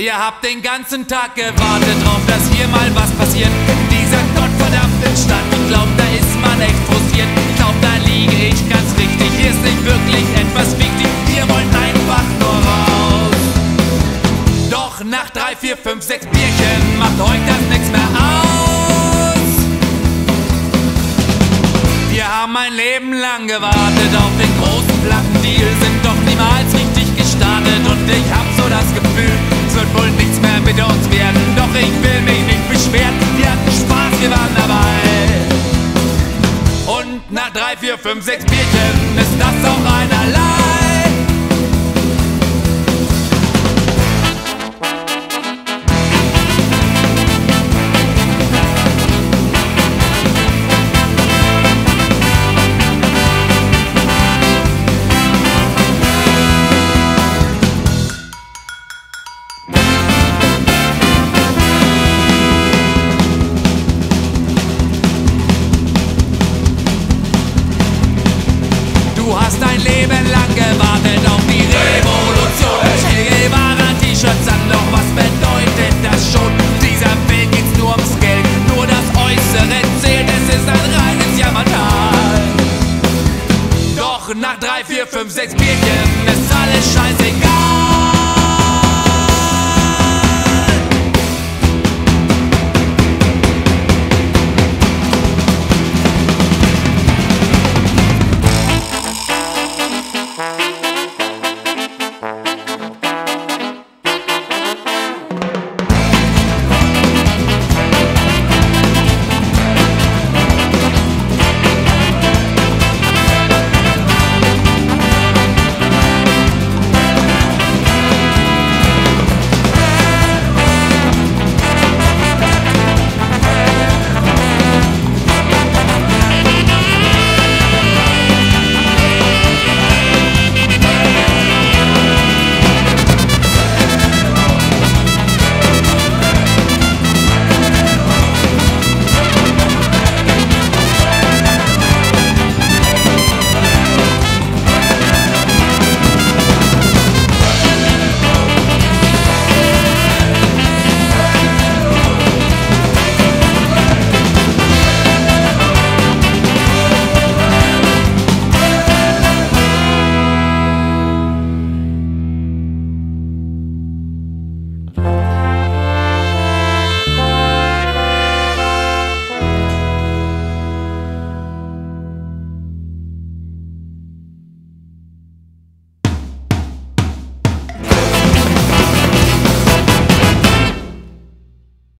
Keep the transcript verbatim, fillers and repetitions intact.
Ihr habt den ganzen Tag gewartet drauf, dass hier mal was passiert. In dieser gottverdammten Stadt, ich glaub, da ist man echt frustriert. Ich glaub, da liege ich ganz richtig, hier ist nicht wirklich etwas wichtig. Ihr wollt einfach nur raus. Doch nach drei, vier, fünf, sechs Bierchen macht euch das nichts mehr aus. Wir haben ein Leben lang gewartet auf den großen Plattendeal, sind doch niemals richtig gestartet. Und ich hab so das Gefühl, es wird wohl nichts mehr mit uns werden. Doch ich will mich nicht beschweren, wir hatten Spaß, wir waren dabei. Und nach drei, vier, fünf, sechs Bierchen ist das auch einerlei. Du hast dein Leben lang gewartet auf die Revolution. Che Guevara T-Shirts an, doch was bedeutet das schon? Dieser Welt geht's nur ums Geld, nur das Äußere zählt, es ist ein reines Jammertal. Doch nach drei, vier, fünf, sechs Bierchen ist alles scheiße.